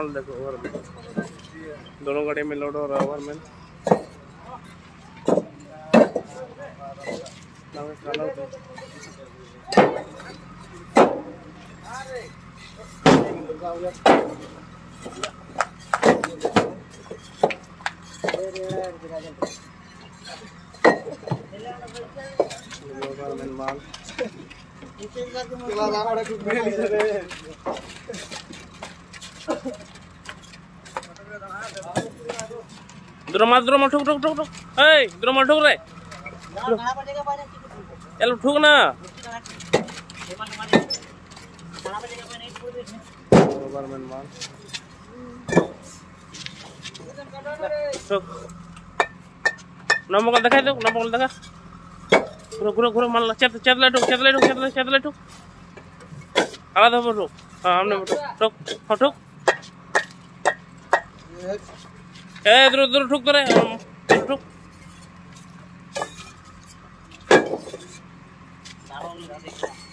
माल देखो ओवर में, दोनों गाड़ी में लोड हो रहा है ओवर में। माल द्रोमा ठुक ठुक ठुक ठुक ए द्रोमा ठुक रे चलो ठुक ना गवर्नमेंट माल ठुक नंबर दिखा दो नंबर दिखा घुरो घुरो घुरो माल चत चतले ठुक चतले ठुक चतले चतले ठुक आला दो ठुक हां हमने ठुक ठुक ठुक ए इधर उधर ठुक करे ठुक